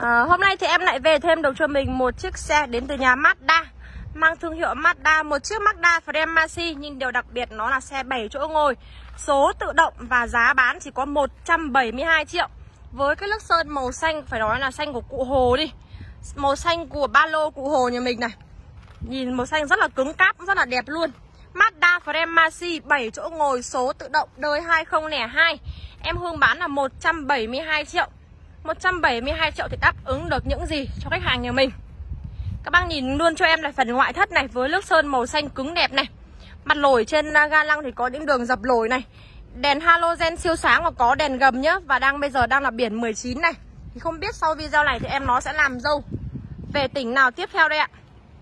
Hôm nay thì em lại về thêm được cho mình một chiếc xe đến từ nhà Mazda, mang thương hiệu Mazda, một chiếc Mazda Premacy, nhưng điều đặc biệt nó là xe 7 chỗ ngồi, số tự động và giá bán chỉ có 172 triệu. Với cái lốp sơn màu xanh, phải nói là xanh của cụ Hồ đi, màu xanh của ba lô cụ Hồ nhà mình này. Nhìn màu xanh rất là cứng cáp, rất là đẹp luôn. Mazda Premacy 7 chỗ ngồi số tự động đời 2002. Em Hương bán là 172 triệu. 172 triệu thì đáp ứng được những gì cho khách hàng nhà mình. Các bác nhìn luôn cho em là phần ngoại thất này, với lốp sơn màu xanh cứng đẹp này. Mặt lồi trên ga lăng thì có những đường dập lồi này. Đèn halogen siêu sáng và có đèn gầm nhá. Và bây giờ đang là biển 19 này. Thì không biết sau video này thì em nó sẽ làm dâu về tỉnh nào tiếp theo đây ạ.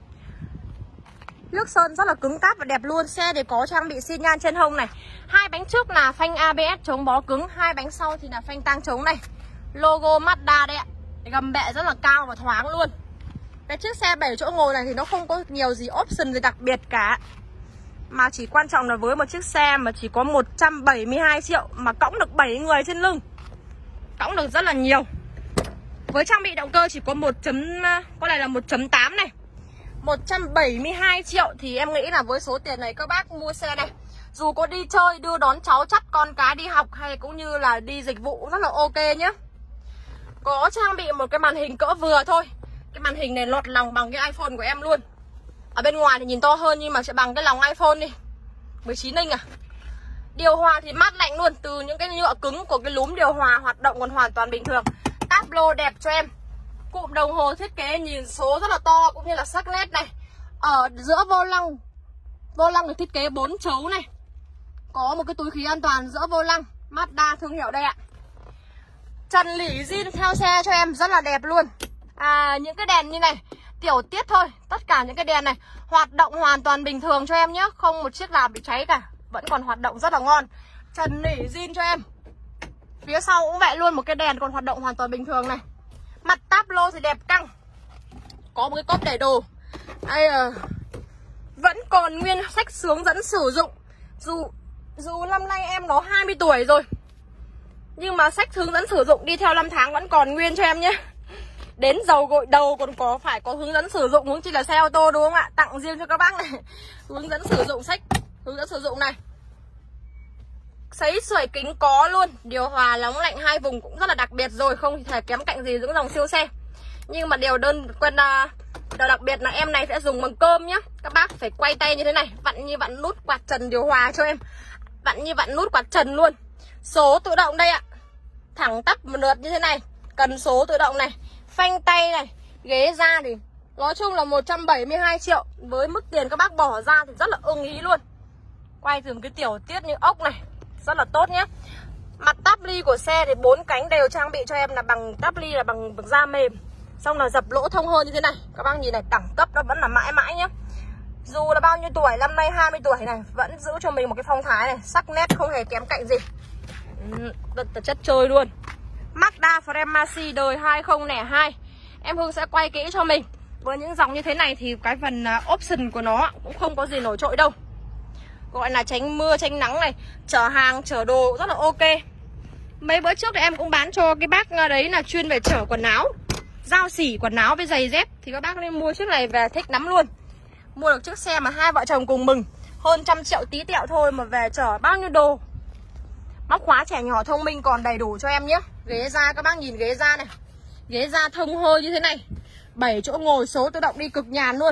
Lốp sơn rất là cứng cáp và đẹp luôn. Xe thì có trang bị xi nhan trên hông này. Hai bánh trước là phanh ABS chống bó cứng, hai bánh sau thì là phanh tang chống này. Logo Mazda đây ạ. Gầm bệ rất là cao và thoáng luôn. Cái chiếc xe 7 chỗ ngồi này thì nó không có nhiều gì option gì đặc biệt cả, mà chỉ quan trọng là với một chiếc xe mà chỉ có 172 triệu mà cõng được 7 người trên lưng, cõng được rất là nhiều. Với trang bị động cơ chỉ có có này là 1.8 này. 172 triệu thì em nghĩ là với số tiền này các bác mua xe này, dù có đi chơi, đưa đón cháu chắt con cái đi học hay cũng như là đi dịch vụ rất là ok nhé. Có trang bị một cái màn hình cỡ vừa thôi. Cái màn hình này lọt lòng bằng cái iPhone của em luôn. Ở bên ngoài thì nhìn to hơn nhưng mà sẽ bằng cái lòng iPhone đi, 19 inch à. Điều hòa thì mát lạnh luôn, từ những cái nhựa cứng của cái núm điều hòa hoạt động còn hoàn toàn bình thường. Táp lô đẹp cho em. Cụm đồng hồ thiết kế nhìn số rất là to cũng như là sắc nét này. Ở giữa vô lăng được thiết kế 4 chấu này. Có một cái túi khí an toàn giữa vô lăng, Mazda thương hiệu đây ạ. Trần lỉ zin theo xe cho em rất là đẹp luôn. Những cái đèn như này tiểu tiết thôi. Tất cả những cái đèn này hoạt động hoàn toàn bình thường cho em nhé. Không một chiếc nào bị cháy cả, vẫn còn hoạt động rất là ngon. Trần lỉ zin cho em. Phía sau cũng vậy luôn, một cái đèn còn hoạt động hoàn toàn bình thường này. Mặt táp lô thì đẹp căng. Có một cái cốp để đồ. Vẫn còn nguyên sách hướng dẫn sử dụng. Dù năm nay em nó 20 tuổi rồi, nhưng mà sách hướng dẫn sử dụng đi theo năm tháng vẫn còn nguyên cho em nhé. Đến dầu gội đầu còn phải có hướng dẫn sử dụng, huống chi là xe ô tô đúng không ạ? Tặng riêng cho các bác này. Hướng dẫn sử dụng, sách hướng dẫn sử dụng này. Sấy sưởi kính có luôn. Điều hòa nóng lạnh hai vùng cũng rất là đặc biệt rồi, không thể kém cạnh gì những dòng siêu xe. Nhưng mà điều đặc biệt là em này sẽ dùng bằng cơm nhá. Các bác phải quay tay như thế này, vặn như vặn nút quạt trần điều hòa cho em. Vặn như vặn nút quạt trần luôn. Số tự động đây ạ. Thẳng tắp một lượt như thế này. Cần số tự động này. Phanh tay này. Ghế da thì nói chung là 172 triệu. Với mức tiền các bác bỏ ra thì rất là ưng ý luôn. Quay từ một cái tiểu tiết như ốc này, rất là tốt nhé. Mặt táp ly của xe thì 4 cánh đều trang bị cho em là bằng táp ly, là bằng da mềm. Xong là dập lỗ thông hơn như thế này. Các bác nhìn này, đẳng cấp nó vẫn là mãi mãi nhé. Dù là bao nhiêu tuổi, năm nay 20 tuổi này, vẫn giữ cho mình một cái phong thái này, sắc nét không hề kém cạnh gì. Rất là chất chơi luôn. Mazda Premacy đời 2002. Em Hương sẽ quay kỹ cho mình. Với những dòng như thế này thì cái phần option của nó cũng không có gì nổi trội đâu. Gọi là tránh mưa, tránh nắng này, chở hàng, chở đồ rất là ok. Mấy bữa trước thì em cũng bán cho cái bác đấy là chuyên về chở quần áo, dao xỉ quần áo với giày dép. Thì các bác nên mua chiếc này về thích lắm luôn. Mua được chiếc xe mà hai vợ chồng cùng mừng. Hơn 100 triệu tí tẹo thôi mà về chở bao nhiêu đồ. Móc khóa trẻ nhỏ thông minh còn đầy đủ cho em nhé. Ghế da, các bác nhìn ghế da này. Ghế da thông hơi như thế này. 7 chỗ ngồi số tự động đi cực nhàn luôn.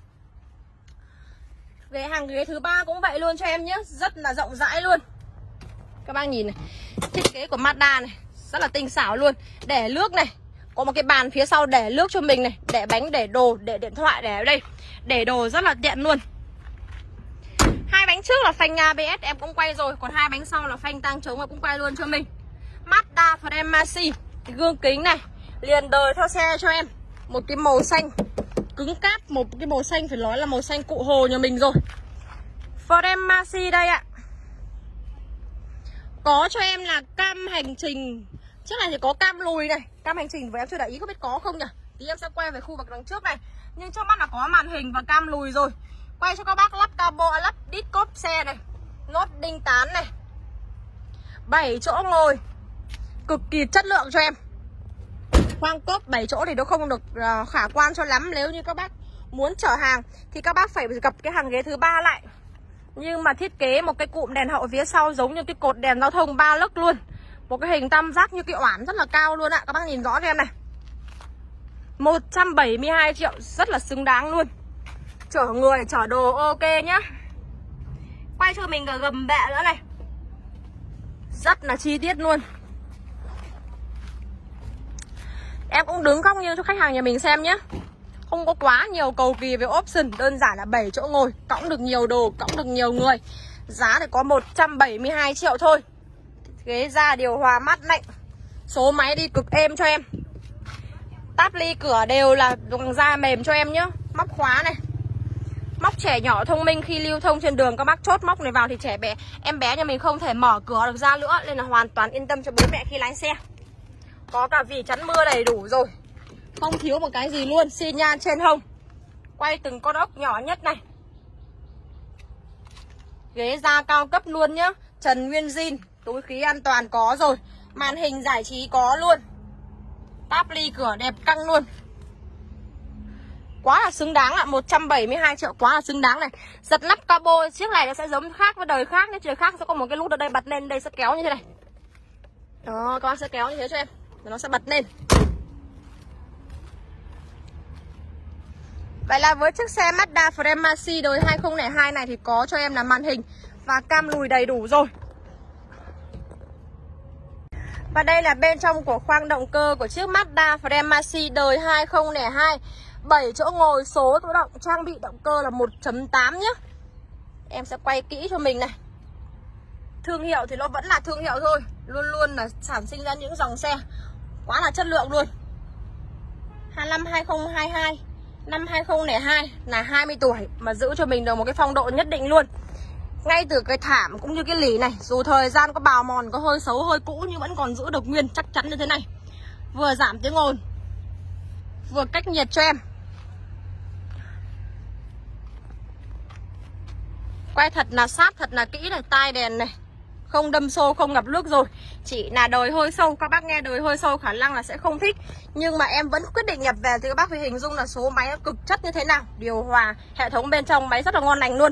Ghế thứ 3 cũng vậy luôn cho em nhé. Rất là rộng rãi luôn. Các bác nhìn này. Thiết kế của Mazda này rất là tinh xảo luôn. Để nước này. Có một cái bàn phía sau để nước cho mình này. Để bánh, để đồ, để điện thoại, để ở đây. Để đồ rất là tiện luôn. Hai bánh trước là phanh ABS em cũng quay rồi. Còn hai bánh sau là phanh tang chống em cũng quay luôn cho mình. Mazda Premacy. Gương kính này liền đời theo xe cho em. Một cái màu xanh cứng cáp, một cái màu xanh phải nói là màu xanh cụ Hồ nhà mình rồi. Premacy đây ạ. Có cho em là cam hành trình. Trước này thì có cam lùi này. Cam hành trình với em chưa để ý, không biết có không nhỉ. Thì em sẽ quay về khu vực đằng trước này. Nhưng trước mắt là có màn hình và cam lùi rồi. Quay cho các bác lắp cabo, lắp đít cốp xe này, nốt đinh tán này. 7 chỗ ngồi cực kỳ chất lượng cho em. Khoang cốp 7 chỗ thì nó không được khả quan cho lắm. Nếu như các bác muốn chở hàng thì các bác phải gập cái hàng ghế thứ 3 lại. Nhưng mà thiết kế một cái cụm đèn hậu phía sau giống như cái cột đèn giao thông 3 lấc luôn. Một cái hình tam giác như cái oản rất là cao luôn ạ. Các bác nhìn rõ cho em này. 172 triệu rất là xứng đáng luôn. Chở người, chở đồ ok nhá. Quay cho mình cả gầm bẹ nữa này. Rất là chi tiết luôn. Em cũng đứng góc như cho khách hàng nhà mình xem nhé. Không có quá nhiều cầu kỳ về option. Đơn giản là 7 chỗ ngồi, cõng được nhiều đồ, cõng được nhiều người. Giá thì có 172 triệu thôi. Ghế da điều hòa mát lạnh. Số máy đi cực êm cho em. Táp ly cửa đều là bằng da mềm cho em nhé. Móc khóa này. Móc trẻ nhỏ thông minh khi lưu thông trên đường. Các bác chốt móc này vào thì trẻ bé, em bé nhà mình không thể mở cửa được ra nữa. Nên là hoàn toàn yên tâm cho bố mẹ khi lái xe. Có cả vỉ chắn mưa đầy đủ rồi. Không thiếu một cái gì luôn. Xi nhan trên hông. Quay từng con ốc nhỏ nhất này. Ghế da cao cấp luôn nhá. Trần nguyên zin. Túi khí an toàn có rồi. Màn hình giải trí có luôn. Táp ly cửa đẹp căng luôn. Quá là xứng đáng ạ. 172 triệu quá là xứng đáng này. Giật nắp cabo. Chiếc này nó sẽ giống khác với đời khác. Trời khác sẽ có một cái nút ở đây bật lên. Đây sẽ kéo như thế này. Đó, các bác sẽ kéo như thế cho em. Rồi nó sẽ bật lên. Vậy là với chiếc xe Mazda Premacy đời 2002 này thì có cho em là màn hình và cam lùi đầy đủ rồi. Và đây là bên trong của khoang động cơ của chiếc Mazda Premacy đời 2002. 7 chỗ ngồi, số tự động, trang bị động cơ là 1.8 nhé. Em sẽ quay kỹ cho mình này. Thương hiệu thì nó vẫn là thương hiệu thôi. Luôn luôn là sản sinh ra những dòng xe quá là chất lượng luôn. Năm 2022, năm 2002 là 20 tuổi mà giữ cho mình được một cái phong độ nhất định luôn. Ngay từ cái thảm cũng như cái lỉ này, dù thời gian có bào mòn, có hơi xấu, hơi cũ nhưng vẫn còn giữ được nguyên chắc chắn như thế này. Vừa giảm tiếng ồn, vừa cách nhiệt cho em. Quay thật là sát, thật là kỹ này, tai đèn này. Không đâm xô, không ngập nước rồi. Chỉ là đời hơi sâu, các bác nghe đời hơi sâu khả năng là sẽ không thích. Nhưng mà em vẫn quyết định nhập về thì các bác phải hình dung là số máy nó cực chất như thế nào. Điều hòa, hệ thống bên trong máy rất là ngon lành luôn.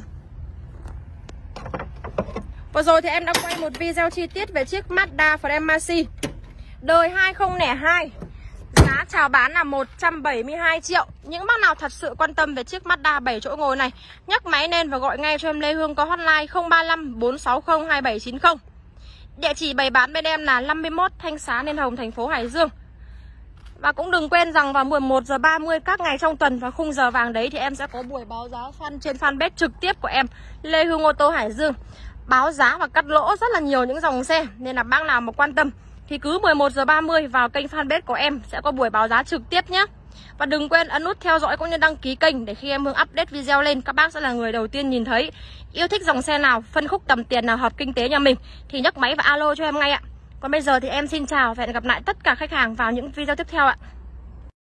Vừa rồi thì em đã quay một video chi tiết về chiếc Mazda Premacy đời 2002. Giá chào bán là 172 triệu. Những bác nào thật sự quan tâm về chiếc Mazda 7 chỗ ngồi này, nhấc máy lên và gọi ngay cho em Lê Hương, có hotline 035 460 2790. Địa chỉ bày bán bên em là 51 Thanh Xá Liên Hồng, thành phố Hải Dương. Và cũng đừng quên rằng vào 11h30 các ngày trong tuần và khung giờ vàng đấy thì em sẽ có buổi báo giá fan trên fanpage trực tiếp của em Lê Hương ô tô Hải Dương. Báo giá và cắt lỗ rất là nhiều những dòng xe. Nên là bác nào mà quan tâm thì cứ 11h30 vào kênh fanpage của em sẽ có buổi báo giá trực tiếp nhé. Và đừng quên ấn nút theo dõi cũng như đăng ký kênh để khi em Hương update video lên, các bác sẽ là người đầu tiên nhìn thấy. Yêu thích dòng xe nào, phân khúc tầm tiền nào hợp kinh tế nhà mình thì nhấc máy và alo cho em ngay ạ. Còn bây giờ thì em xin chào và hẹn gặp lại tất cả khách hàng vào những video tiếp theo ạ.